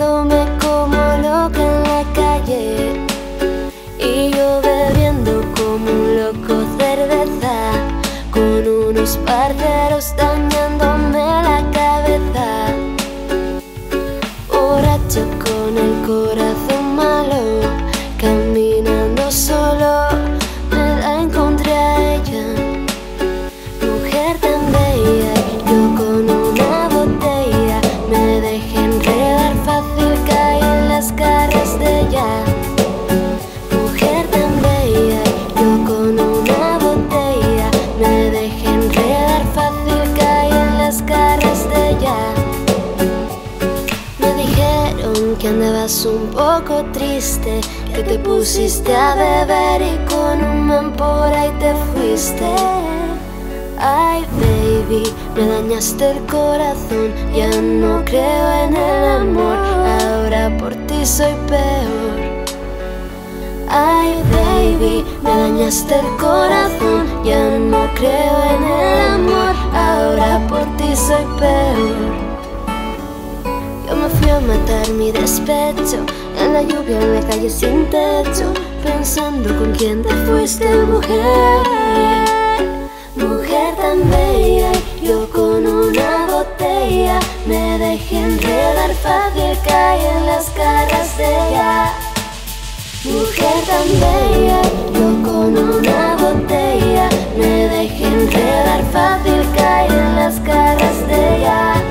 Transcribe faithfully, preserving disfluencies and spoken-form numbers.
Besándome como loca en la calle y yo bebiendo como un loco cerveza, con unos parceros dañándome la cabeza. Borracho con el corazón malo, caminando solo, me la encontré a ella. Mujer tan bella, yo con una botella me dejé enredar fácil, caí en las garras de ella. Mujer tan bella, yo con una botella me dejé enredar fácil, caí en las garras de ella. Me dijeron que andabas un poco triste, que te pusiste a beber y con un man por ahí te fuiste. Ay baby, me dañaste el corazón, ya no creo en el amor, ahora por ti soy peor. Ay baby, me dañaste el corazón, ya no creo en el amor, ahora por ti soy peor. Yo me fui a matar mi despecho, en la lluvia, en la calle sin techo, pensando con quién te fuiste, mujer. Mujer tan bella, yo con una botella me dejé enredar fácil, caí en las garras de ella. Mujer tan bella, yo con una botella me dejé enredar fácil, caí en las garras de ella.